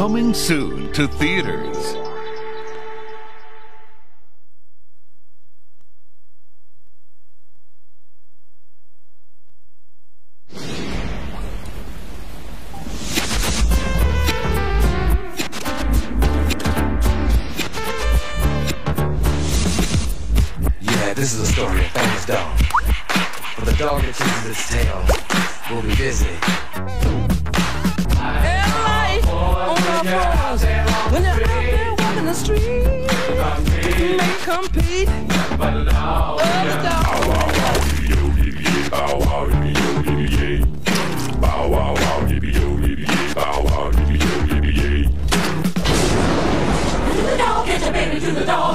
Coming soon to theaters. This is a story of famous dog. For the dog that chases its tail will be busy. When you're out there walking the street, you may compete. The dog, get your baby to the dog.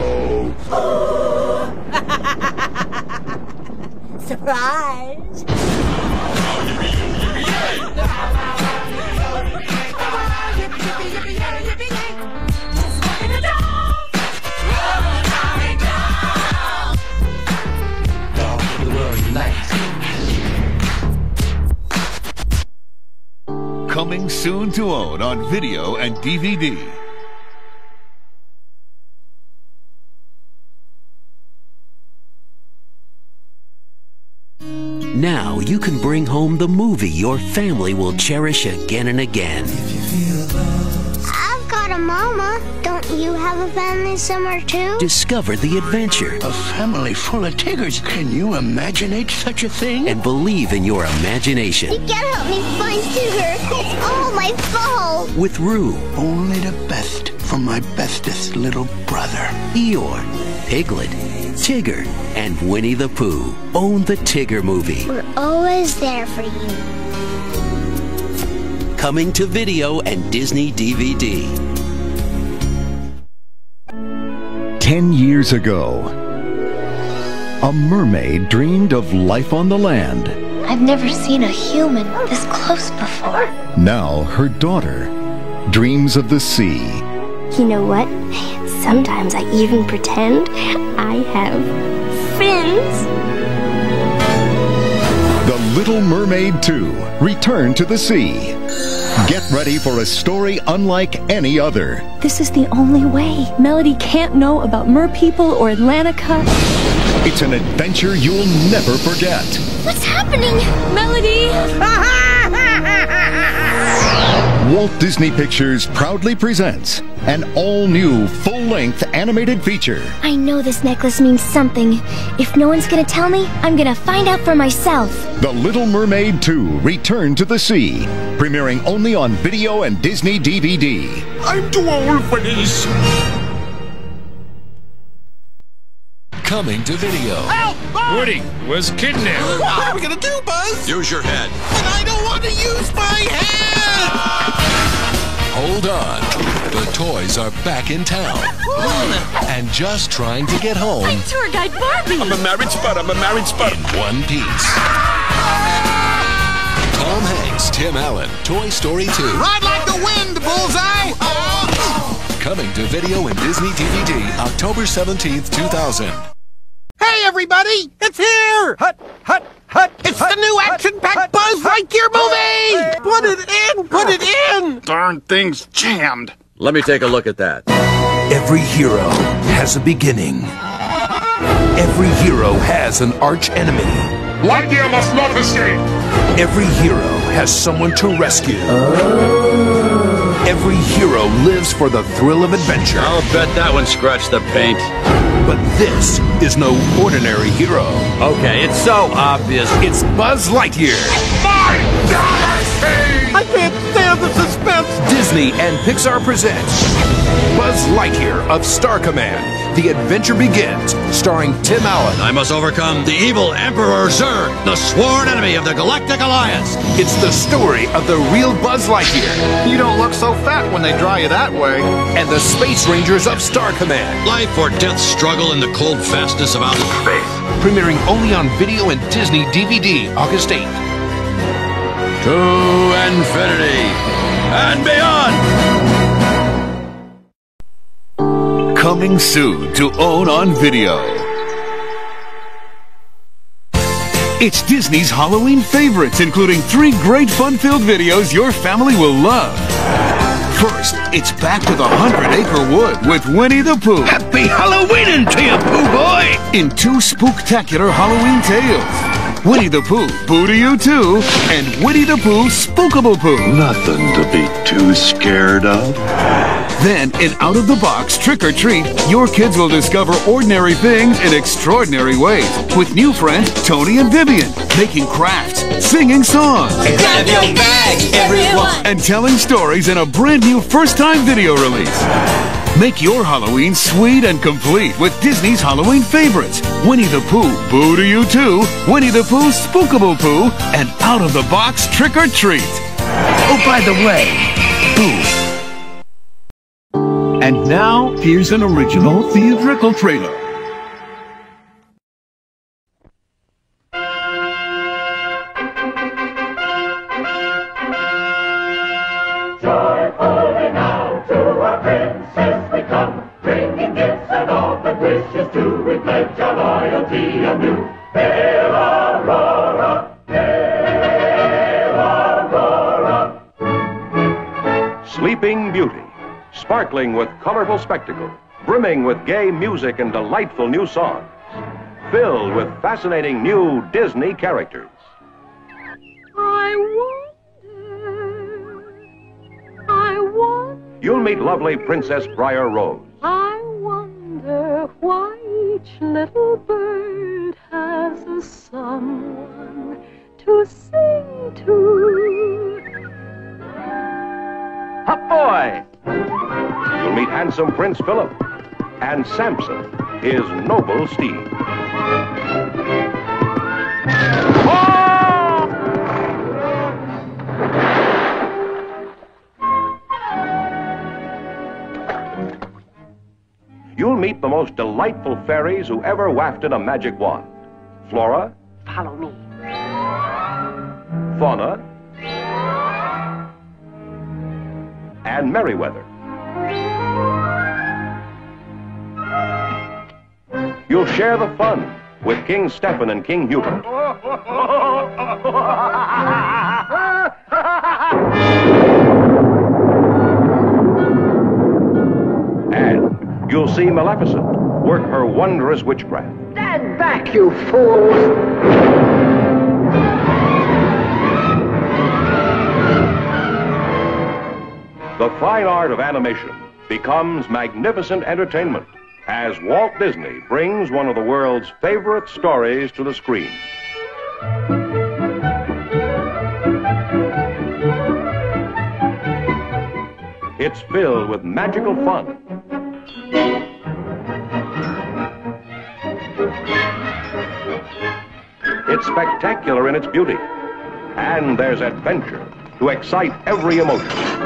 Surprise! Coming soon to own on video and DVD. Now you can bring home the movie your family will cherish again and again. I've got a mama. Don't you have a family somewhere too? Discover the adventure. A family full of tigers. Can you imagine such a thing? And believe in your imagination. You gotta help me find Tigger. It's all my fault. With Roo. Only the best from my bestest little brother. Eeyore, Piglet, Tigger, and Winnie the Pooh. Own the Tigger movie. We're always there for you. Coming to video and Disney DVD. 10 years ago, a mermaid dreamed of life on the land. I've never seen a human this close before. Now her daughter dreams of the sea. You know what? Sometimes I even pretend I have fins. The Little Mermaid 2, Return to the Sea. Get ready for a story unlike any other. This is the only way. Melody can't know about merpeople or Atlantica. It's an adventure you'll never forget. What's happening? Melody! Walt Disney Pictures proudly presents an all-new, full-length animated feature. I know this necklace means something. If no one's gonna tell me, I'm gonna find out for myself. The Little Mermaid 2, Return to the Sea. Premiering only on video and Disney DVD. I'm too old for this. Coming to video. Help! Woody was kidnapped. What are we gonna do, Buzz? Use your head. But I don't want to use my head! Hold on. The toys are back in town. And just trying to get home. I'm tour guide Barbie. I'm a married spud. In one piece. Tom Hanks, Tim Allen, Toy Story 2. Ride like the wind, Bullseye! Coming to video and Disney DVD October 17th, 2000. Hey, everybody! It's here! Hut, hut, hut! It's the new action-packed Buzz Lightyear movie! Put it in! Put it in! Darn thing's jammed. Let me take a look at that. Every hero has a beginning. Every hero has an arch enemy. Lightyear must not escape! Every hero has someone to rescue. Every hero lives for the thrill of adventure. I'll bet that one scratched the paint. But this is no ordinary hero. Okay, it's so obvious. It's Buzz Lightyear. My galaxy! I can't stand the suspense! Disney and Pixar present Buzz Lightyear of Star Command. The adventure begins, starring Tim Allen. I must overcome the evil Emperor Zurg, the sworn enemy of the Galactic Alliance. It's the story of the real Buzz Lightyear. You don't look so fat when they draw you that way. And the Space Rangers of Star Command. Life or death struggle in the cold fastness of outer space. Premiering only on video and Disney DVD August 8th. To infinity and beyond! Coming soon to own on video. It's Disney's Halloween favorites, including 3 great fun-filled videos your family will love. First, it's back to the 100-acre wood with Winnie the Pooh. Happy Halloweening to you, Pooh Boy! In 2 spooktacular Halloween tales. Winnie the Pooh, Boo to You Too, and Winnie the Pooh, Spookable Pooh. Nothing to be too scared of. Then, in Out of the Box Trick or Treat, your kids will discover ordinary things in extraordinary ways with new friends Tony and Vivian, making crafts, singing songs, Grab your bag, everyone! and telling stories in a brand new first-time video release. Make your Halloween sweet and complete with Disney's Halloween favorites. Winnie the Pooh, Boo to You Too, Winnie the Pooh, Spookable Pooh, and Out of the Box Trick or Treat. Oh, by the way, Pooh. And now, here's an original theatrical trailer. Joyfully now to our princess we come, bringing gifts and offered wishes to we pledge our loyalty anew. Hail Aurora, hail Aurora. Sleeping Beauty. Sparkling with colorful spectacle, brimming with gay music and delightful new songs, filled with fascinating new Disney characters. I wonder. You'll meet lovely Princess Briar Rose. I wonder why each little bird has a someone to sing to. Hop boy! You'll meet handsome Prince Philip and Samson, his noble steed. Oh! You'll meet the most delightful fairies who ever wafted a magic wand. Flora. Follow me. Fauna. And Merryweather. You'll share the fun with King Stephen and King Hubert. And you'll see Maleficent work her wondrous witchcraft. Stand back, you fools! The fine art of animation becomes magnificent entertainment as Walt Disney brings one of the world's favorite stories to the screen. It's filled with magical fun. It's spectacular in its beauty. And there's adventure to excite every emotion.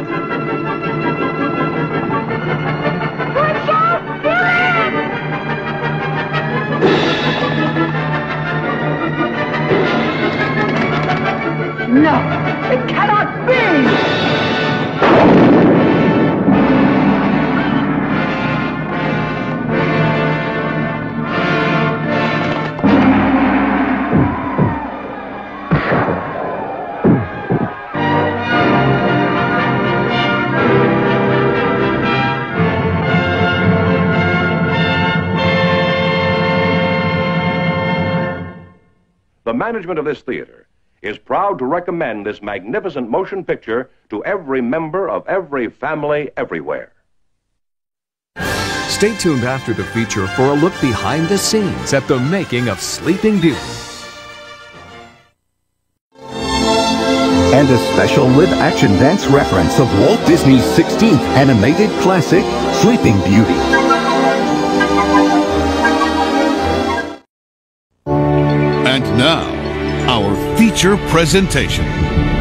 No, it cannot be! The management of this theater is proud to recommend this magnificent motion picture to every member of every family everywhere. Stay tuned after the feature for a look behind the scenes at the making of Sleeping Beauty. And a special live-action dance reference of Walt Disney's 16th animated classic, Sleeping Beauty. And now, our feature presentation.